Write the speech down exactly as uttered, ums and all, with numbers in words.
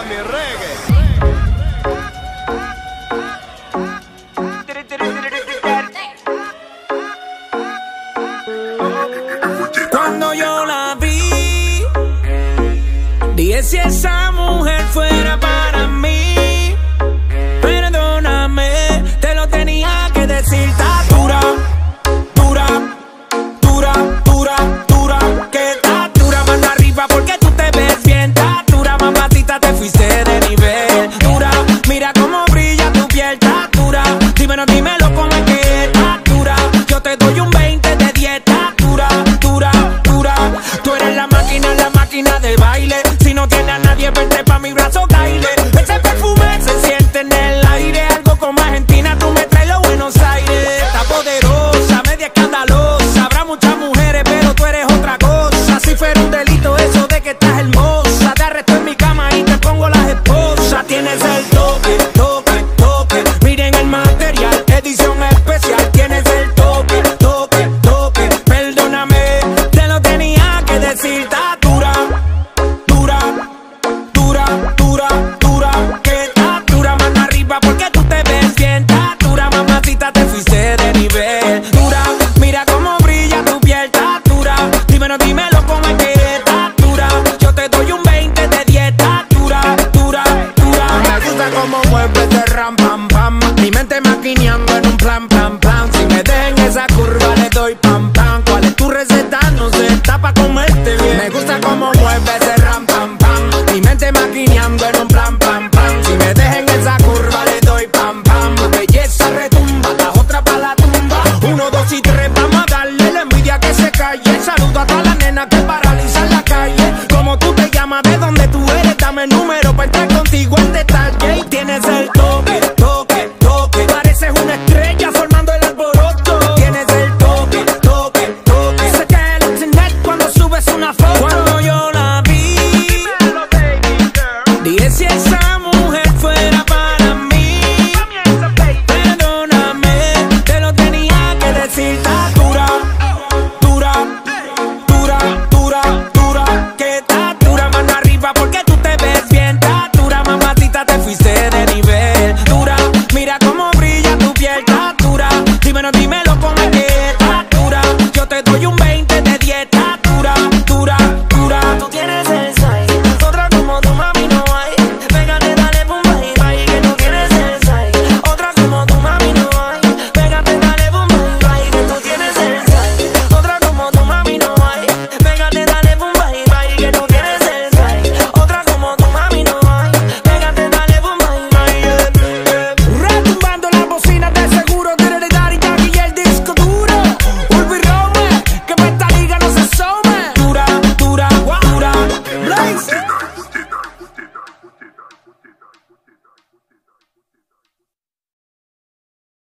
mi reggae. Cuando yo la vi, dije si esa mujer fuera para mí. Perdóname, te lo tenía que decir. Está dura, dura, dura, dura, dura. Que está dura, manda arriba porque tú te ves bien. Está dura, mamacita, te fuiste de nivel. Dura, mira cómo brilla tu piel. Está dura, dímelo, dímelo cómo es que está dura. Yo te doy un veinte de dieta. Dura, dura, dura. Tú eres la máquina, la máquina del baile. Si no tienes a nadie, vente pa' mi brazo, caile. Ese perfume se siente en el aire. Algo como Argentina, tú me traes los Buenos Aires. Está poderosa, media escandalosa. Habrá muchas mujeres, pero tú eres otra cosa. Si fuera un delito eso de que estás hermosa, te arresto en mi cama y te pongo las esposas. Tienes el toque, toque, toque. Miren el material, edición especial. Tienes el toque, toque, toque. Perdóname, te lo tenía que decir. Está dura, dura, dura, dura, dura. Que está dura, mano arriba porque tú te ves bien. Está dura, mamacita, te fuiste de nivel. Dura, mira cómo brilla tu piel. Está dura, dímelo, dímelo cómo es que está dura. Yo te doy un veinte de dieta. Dura, dura, dura. Me gusta cómo mueves ese ram, pam, pam. Mi mente maquineando en un plan, plan, plan. Si me den esa curva le doy pam, pam. ¿Cuál es tu receta? No sé, está pa' comerte bien. Me gusta cómo mueves ese ram, pam, pam. Mi mente maquineando en un plan, pam, pam. Si me dejen esa curva le doy pam, pam. Belleza retumba, la otra pa' la tumba. Uno, dos y tres, vamos a darle la envidia que se calle. Saludo a todas las nenas que paralizan la calle. ¿Cómo tú te llamas? ¿De dónde